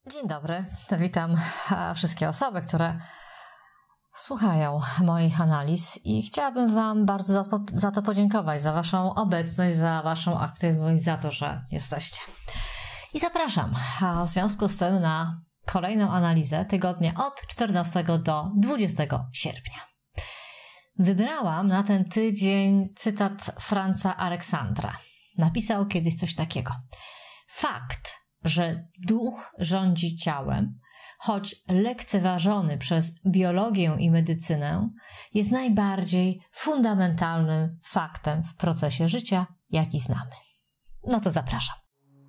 Dzień dobry, to witam wszystkie osoby, które słuchają moich analiz i chciałabym Wam bardzo za to podziękować, za Waszą obecność, za Waszą aktywność, za to, że jesteście. I zapraszam w związku z tym na kolejną analizę tygodnia od 14 do 20 sierpnia. Wybrałam na ten tydzień cytat Franza Aleksandra. Napisał kiedyś coś takiego. Fakt, że duch rządzi ciałem, choć lekceważony przez biologię i medycynę, jest najbardziej fundamentalnym faktem w procesie życia, jaki znamy. No to zapraszam.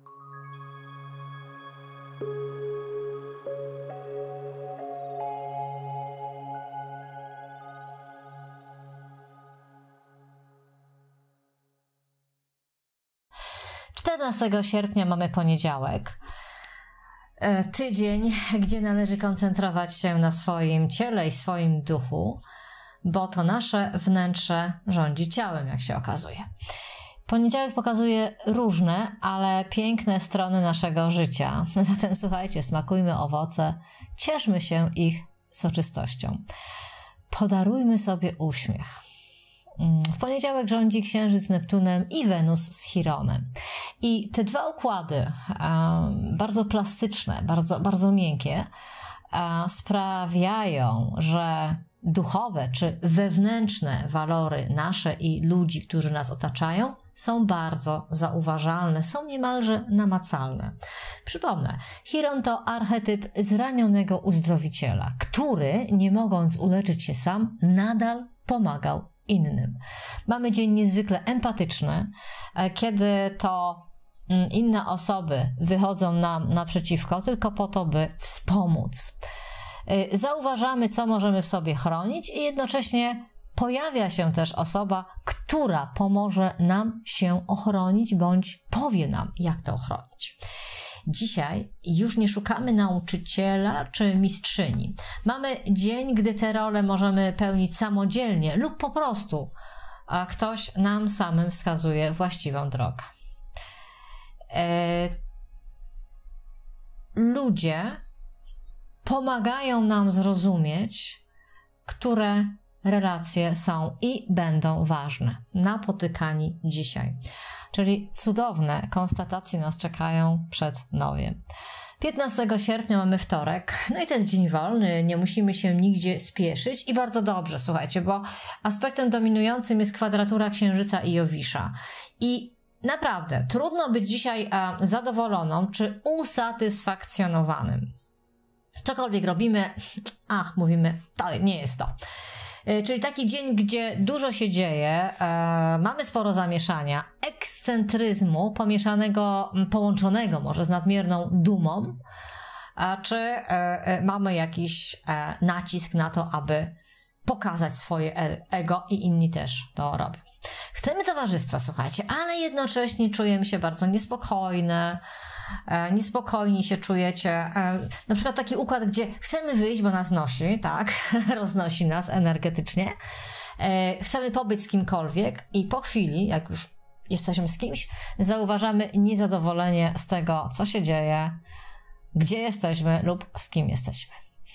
Czternastego sierpnia mamy poniedziałek. Tydzień, gdzie należy koncentrować się na swoim ciele i swoim duchu, bo to nasze wnętrze rządzi ciałem, jak się okazuje. Poniedziałek pokazuje różne, ale piękne strony naszego życia. Zatem słuchajcie, smakujmy owoce, cieszmy się ich soczystością. Podarujmy sobie uśmiech. W poniedziałek rządzi Księżyc z Neptunem i Wenus z Chironem. I te dwa układy, bardzo plastyczne, bardzo miękkie, sprawiają, że duchowe czy wewnętrzne walory nasze i ludzi, którzy nas otaczają, są bardzo zauważalne, są niemalże namacalne. Przypomnę, Chiron to archetyp zranionego uzdrowiciela, który, nie mogąc uleczyć się sam, nadal pomagał innym. Mamy dzień niezwykle empatyczny, kiedy to inne osoby wychodzą nam naprzeciwko tylko po to, by wspomóc. Zauważamy, co możemy w sobie chronić i jednocześnie pojawia się też osoba, która pomoże nam się ochronić bądź powie nam, jak to ochronić. Dzisiaj już nie szukamy nauczyciela czy mistrzyni. Mamy dzień, gdy te role możemy pełnić samodzielnie lub po prostu ktoś nam samym wskazuje właściwą drogę. Ludzie pomagają nam zrozumieć, które relacje są i będą ważne, napotykani dzisiaj. Czyli cudowne konstatacje nas czekają przed nowiem. 15 sierpnia mamy wtorek, no i to jest dzień wolny, nie musimy się nigdzie spieszyć i bardzo dobrze, słuchajcie, bo aspektem dominującym jest kwadratura Księżyca i Jowisza. I naprawdę trudno być dzisiaj zadowoloną czy usatysfakcjonowanym. Cokolwiek robimy, mówimy, to nie jest to. Czyli taki dzień, gdzie dużo się dzieje, mamy sporo zamieszania, ekscentryzmu połączonego może z nadmierną dumą, czy mamy jakiś nacisk na to, aby pokazać swoje ego i inni też to robią. Chcemy towarzystwa, słuchajcie, ale jednocześnie czujemy się bardzo niespokojni się czujecie. Na przykład taki układ, gdzie chcemy wyjść, bo nas nosi, tak, roznosi nas energetycznie. Chcemy pobyć z kimkolwiek i po chwili, jak już jesteśmy z kimś, zauważamy niezadowolenie z tego, co się dzieje, gdzie jesteśmy lub z kim jesteśmy.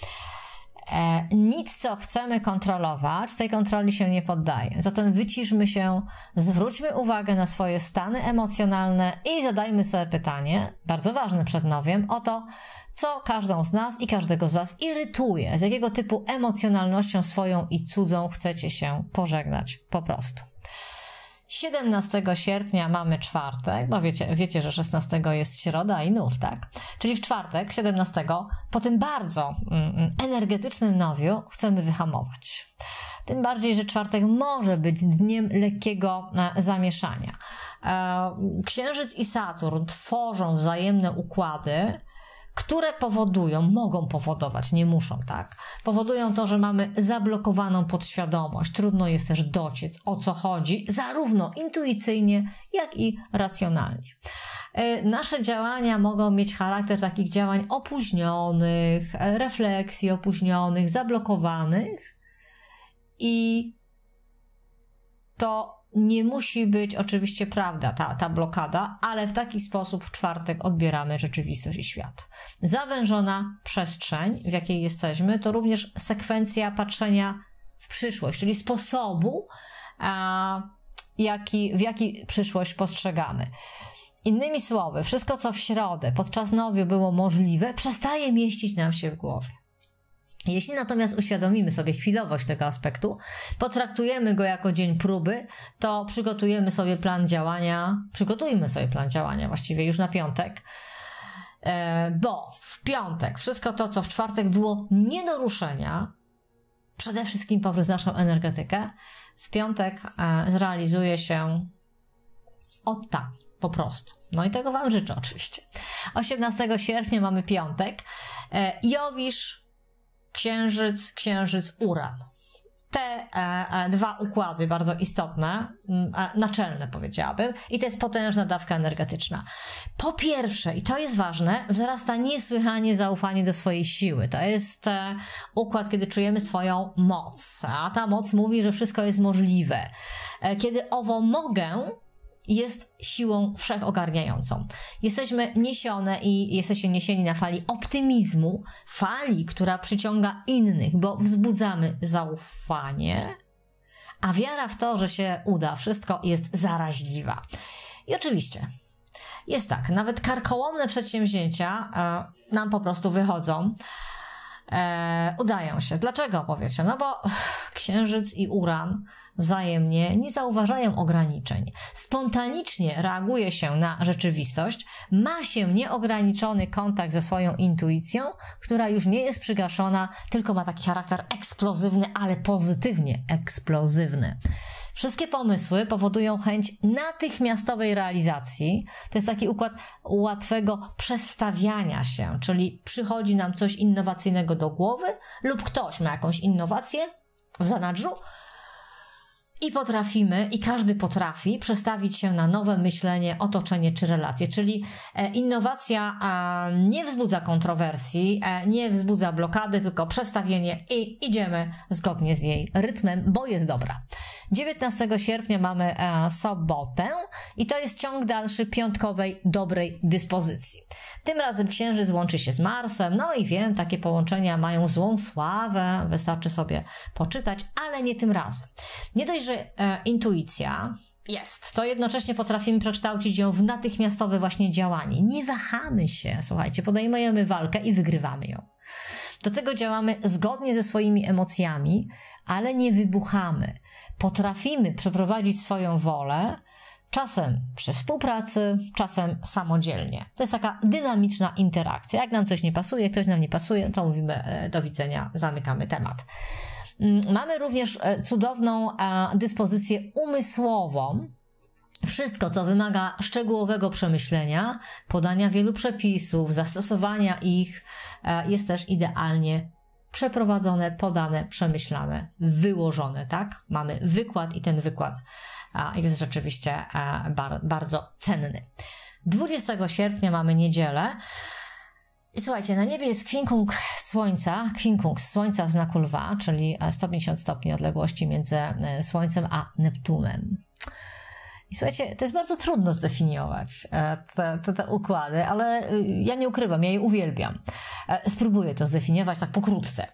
Nic, co chcemy kontrolować, tej kontroli się nie poddaje. Zatem wyciszmy się, zwróćmy uwagę na swoje stany emocjonalne i zadajmy sobie pytanie, bardzo ważne przed nowiem, o to, co każdą z nas i każdego z Was irytuje, z jakiego typu emocjonalnością swoją i cudzą chcecie się pożegnać po prostu. 17 sierpnia mamy czwartek, bo wiecie, że 16 jest środa i nów, tak? Czyli w czwartek, 17, po tym bardzo energetycznym nowiu chcemy wyhamować. Tym bardziej, że czwartek może być dniem lekkiego zamieszania. Księżyc i Saturn tworzą wzajemne układy, które mogą powodować, nie muszą, tak? Powodują to, że mamy zablokowaną podświadomość. Trudno jest też dociec, o co chodzi, zarówno intuicyjnie, jak i racjonalnie. Nasze działania mogą mieć charakter takich działań opóźnionych, refleksji opóźnionych, zablokowanych i to nie musi być oczywiście prawda ta blokada, ale w taki sposób w czwartek odbieramy rzeczywistość i świat. Zawężona przestrzeń, w jakiej jesteśmy, to również sekwencja patrzenia w przyszłość, czyli sposobu, w jaki przyszłość postrzegamy. Innymi słowy, wszystko co w środę podczas nowiu było możliwe, przestaje mieścić nam się w głowie. Jeśli natomiast uświadomimy sobie chwilowość tego aspektu, potraktujemy go jako dzień próby, to przygotujmy sobie plan działania właściwie już na piątek, bo w piątek wszystko to, co w czwartek było nie do ruszenia, przede wszystkim poprzez naszą energetykę, w piątek zrealizuje się od tak, po prostu. No i tego Wam życzę oczywiście. 18 sierpnia mamy piątek. Jowisz, Księżyc, Uran. Te dwa układy bardzo istotne, naczelne powiedziałabym, i to jest potężna dawka energetyczna. Po pierwsze, i to jest ważne, wzrasta niesłychanie zaufanie do swojej siły. To jest układ, kiedy czujemy swoją moc, a ta moc mówi, że wszystko jest możliwe. Kiedy owo mogę jest siłą wszechogarniającą. Jesteśmy niesione i jesteście niesieni na fali optymizmu, fali, która przyciąga innych, bo wzbudzamy zaufanie, a wiara w to, że się uda, wszystko jest zaraźliwa. I oczywiście jest tak, nawet karkołomne przedsięwzięcia nam po prostu wychodzą, udają się. Dlaczego, powiecie? No bo Księżyc i Uran wzajemnie nie zauważają ograniczeń. Spontanicznie reaguje się na rzeczywistość, ma się nieograniczony kontakt ze swoją intuicją, która już nie jest przygaszona, tylko ma taki charakter eksplozywny, ale pozytywnie eksplozywny. Wszystkie pomysły powodują chęć natychmiastowej realizacji. To jest taki układ łatwego przestawiania się, czyli przychodzi nam coś innowacyjnego do głowy lub ktoś ma jakąś innowację w zanadrzu i potrafimy, i każdy potrafi przestawić się na nowe myślenie, otoczenie czy relacje. Czyli innowacja nie wzbudza kontrowersji, nie wzbudza blokady, tylko przestawienie i idziemy zgodnie z jej rytmem, bo jest dobra. 19 sierpnia mamy sobotę i to jest ciąg dalszy piątkowej dobrej dyspozycji. Tym razem Księżyc łączy się z Marsem, no i wiem, takie połączenia mają złą sławę, wystarczy sobie poczytać, ale nie tym razem. Nie dość, że intuicja jest, to jednocześnie potrafimy przekształcić ją w natychmiastowe właśnie działanie. Nie wahamy się, słuchajcie, podejmujemy walkę i wygrywamy ją. Do tego działamy zgodnie ze swoimi emocjami, ale nie wybuchamy. Potrafimy przeprowadzić swoją wolę, czasem przy współpracy, czasem samodzielnie. To jest taka dynamiczna interakcja. Jak nam coś nie pasuje, ktoś nam nie pasuje, to mówimy do widzenia, zamykamy temat. Mamy również cudowną dyspozycję umysłową. Wszystko, co wymaga szczegółowego przemyślenia, podania wielu przepisów, zastosowania ich, jest też idealnie przeprowadzone, podane, przemyślane, wyłożone, tak? Mamy wykład i ten wykład jest rzeczywiście bardzo cenny. 20 sierpnia mamy niedzielę. I słuchajcie, na niebie jest kwinkung Słońca w znaku Lwa, czyli 150 stopni odległości między Słońcem a Neptunem. I słuchajcie, to jest bardzo trudno zdefiniować te układy, ale ja nie ukrywam, ja je uwielbiam. Spróbuję to zdefiniować tak pokrótce.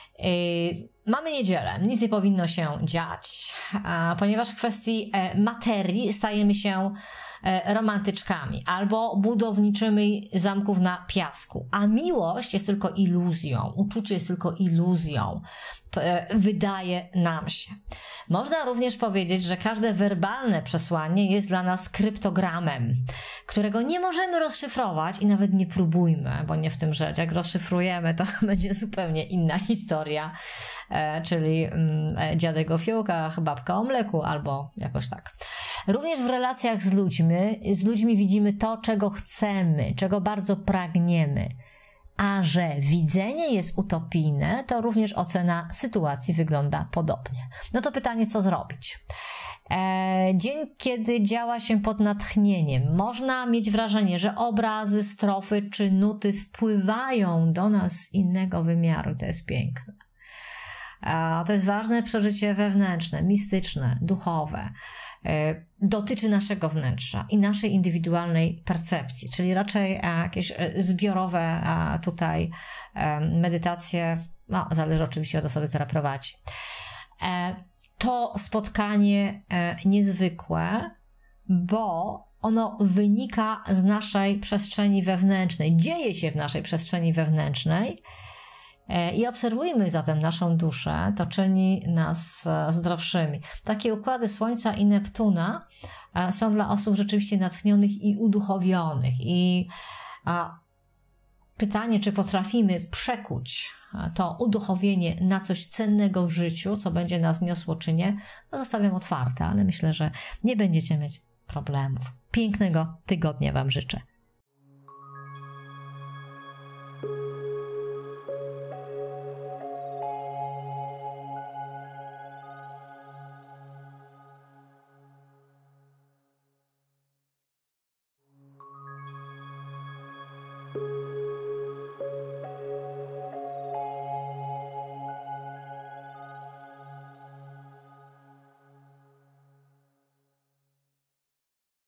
Mamy niedzielę, nic nie powinno się dziać, ponieważ w kwestii materii stajemy się romantyczkami albo budowniczymi zamków na piasku, a miłość jest tylko iluzją, uczucie jest tylko iluzją, to wydaje nam się. Można również powiedzieć, że każde werbalne przesłanie jest dla nas kryptogramem, którego nie możemy rozszyfrować i nawet nie próbujmy, bo nie w tym rzecz. Jak rozszyfrujemy, to będzie zupełnie inna historia, czyli dziadek o fiołkach, babka o mleku albo jakoś tak. Również w relacjach z ludźmi widzimy to, czego chcemy, czego bardzo pragniemy. A że widzenie jest utopijne, to również ocena sytuacji wygląda podobnie. No to pytanie, co zrobić? Dzień, kiedy działa się pod natchnieniem. Można mieć wrażenie, że obrazy, strofy czy nuty spływają do nas z innego wymiaru. To jest piękne. To jest ważne przeżycie wewnętrzne, mistyczne, duchowe. dotyczy naszego wnętrza i naszej indywidualnej percepcji, czyli raczej jakieś zbiorowe tutaj medytacje, no zależy oczywiście od osoby, która prowadzi. To spotkanie niezwykłe, bo ono wynika z naszej przestrzeni wewnętrznej, dzieje się w naszej przestrzeni wewnętrznej i obserwujmy zatem naszą duszę, to czyni nas zdrowszymi. Takie układy Słońca i Neptuna są dla osób rzeczywiście natchnionych i uduchowionych i pytanie, czy potrafimy przekuć to uduchowienie na coś cennego w życiu, co będzie nas niosło, czy nie, no zostawiam otwarte, ale myślę, że nie będziecie mieć problemów. Pięknego tygodnia Wam życzę.